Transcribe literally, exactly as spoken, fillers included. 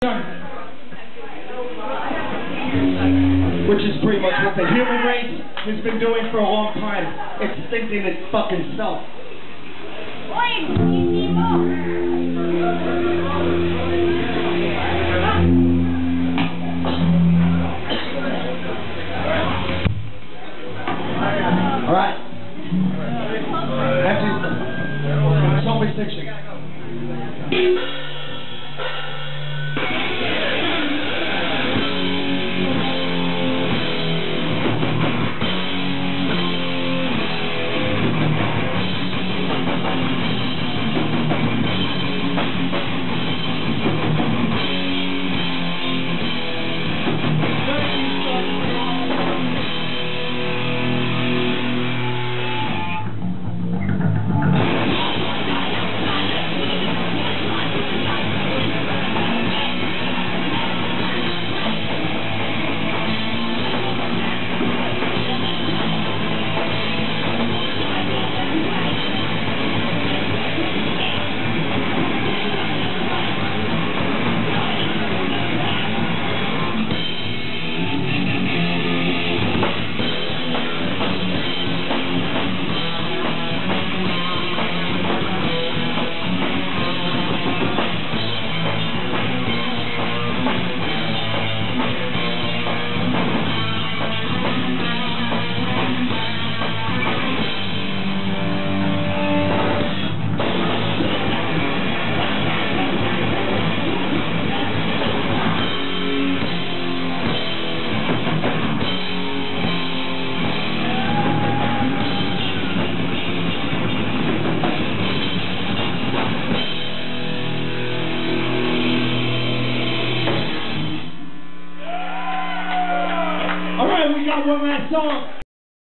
Which is pretty much what the human race has been doing for a long time. Extincting its fucking self. Alright. That's it. Selfish fiction. We got one last song.